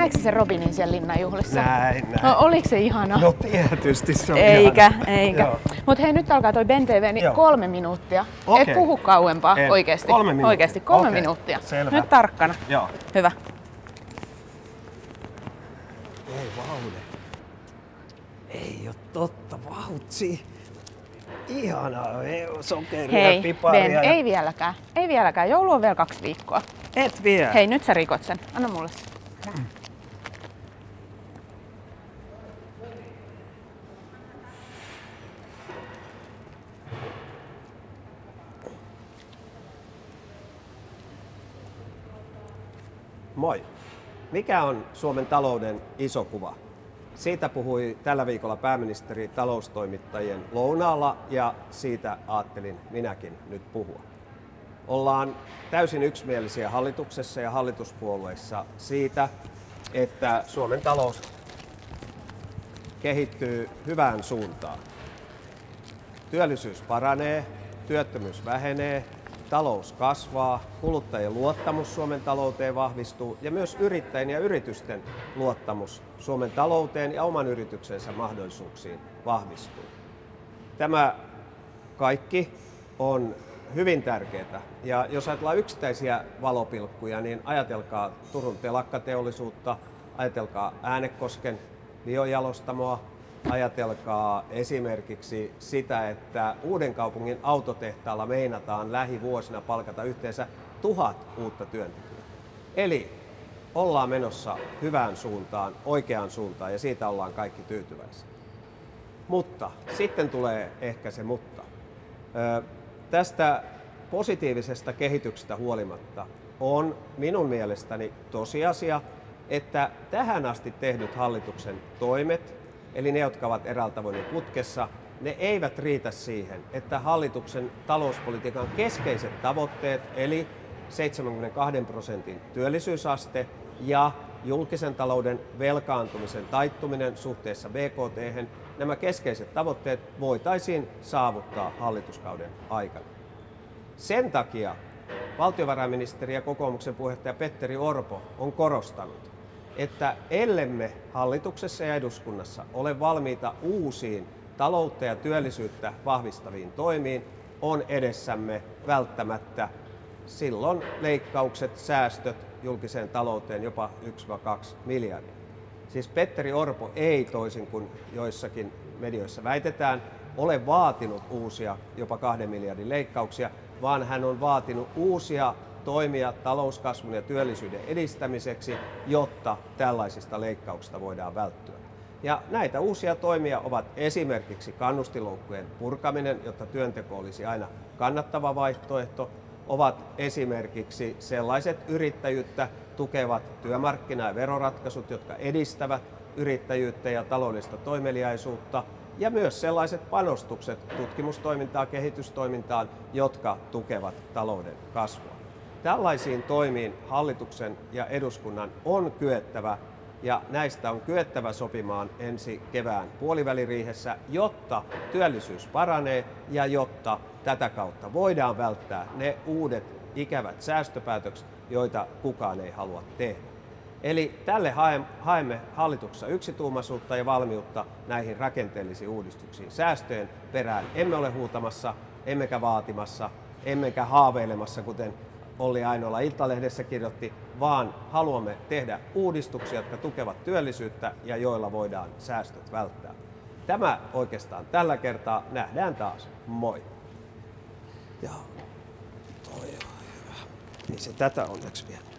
näetkö se Robinin siellä linnanjuhlissa? Näin. No, oliko se ihanaa? No tietysti se on Eikä. Mut hei, nyt alkaa toi Ben TV, niin 3 minuuttia. Okei. Et puhu kauempaa, En. oikeesti. 3 minuuttia. Oikeesti, 3 Okei. minuuttia. Selvä. Nyt tarkkana. Joo. Hyvä. Ei Vaude. Ei oo totta, Vautsi. Ihanaa, sokeria, Hei, piparia. Ben, ei vieläkään. Ei vieläkään. Joulu on vielä 2 viikkoa. Et vie. Hei, nyt sä rikot sen. Anna mulle se. Moi. Mikä on Suomen talouden iso kuva? Siitä puhui tällä viikolla pääministeri taloustoimittajien lounaalla ja siitä ajattelin minäkin nyt puhua. Ollaan täysin yksimielisiä hallituksessa ja hallituspuolueissa siitä, että Suomen talous kehittyy hyvään suuntaan. Työllisyys paranee, työttömyys vähenee, talous kasvaa, kuluttajien luottamus Suomen talouteen vahvistuu ja myös yrittäjien ja yritysten luottamus Suomen talouteen ja oman yrityksensä mahdollisuuksiin vahvistuu. Tämä kaikki on hyvin tärkeää. Ja jos ajatellaan yksittäisiä valopilkkuja, niin ajatelkaa Turun telakkateollisuutta, ajatelkaa Äänekosken biojalostamoa, ajatelkaa esimerkiksi sitä, että Uudenkaupungin autotehtaalla meinataan lähivuosina palkata yhteensä 1000 uutta työntekijää. Eli ollaan menossa hyvään suuntaan, oikeaan suuntaan ja siitä ollaan kaikki tyytyväisiä. Mutta sitten tulee ehkä se mutta. Tästä positiivisesta kehityksestä huolimatta on minun mielestäni tosiasia, että tähän asti tehdyt hallituksen toimet, eli ne, jotka ovat eräällä tavoin putkessa, ne eivät riitä siihen, että hallituksen talouspolitiikan keskeiset tavoitteet, eli 72% työllisyysaste ja julkisen talouden velkaantumisen taittuminen suhteessa BKT:hen, nämä keskeiset tavoitteet voitaisiin saavuttaa hallituskauden aikana. Sen takia valtiovarainministeri ja kokoomuksen puheenjohtaja Petteri Orpo on korostanut, että ellemme hallituksessa ja eduskunnassa ole valmiita uusiin taloutta ja työllisyyttä vahvistaviin toimiin, on edessämme välttämättä silloin leikkaukset, säästöt julkiseen talouteen jopa 1-2 miljardia. Siis Petteri Orpo ei, toisin kuin joissakin medioissa väitetään, ole vaatinut uusia jopa 2 miljardin leikkauksia, vaan hän on vaatinut uusia toimia talouskasvun ja työllisyyden edistämiseksi, jotta tällaisista leikkauksista voidaan välttyä. Ja näitä uusia toimia ovat esimerkiksi kannustinloukkujen purkaminen, jotta työnteko olisi aina kannattava vaihtoehto, ovat esimerkiksi sellaiset yrittäjyyttä tukevat työmarkkina- ja veroratkaisut, jotka edistävät yrittäjyyttä ja taloudellista toimeliaisuutta, ja myös sellaiset panostukset tutkimustoimintaan, kehitystoimintaan, jotka tukevat talouden kasvua. Tällaisiin toimiin hallituksen ja eduskunnan on kyettävä, ja näistä on kyettävä sopimaan ensi kevään puoliväliriihessä, jotta työllisyys paranee ja jotta tätä kautta voidaan välttää ne uudet ikävät säästöpäätökset, joita kukaan ei halua tehdä. Eli tälle haemme hallituksessa yksituumaisuutta ja valmiutta näihin rakenteellisiin uudistuksiin. Säästöjen perään emme ole huutamassa, emmekä vaatimassa, emmekä haaveilemassa, kuten Olli Ainola Iltalehdessä kirjoitti, vaan haluamme tehdä uudistuksia, jotka tukevat työllisyyttä ja joilla voidaan säästöt välttää. Tämä oikeastaan tällä kertaa. Nähdään taas. Moi! Joo, toi on hyvä. Niin se tätä onneksi vielä.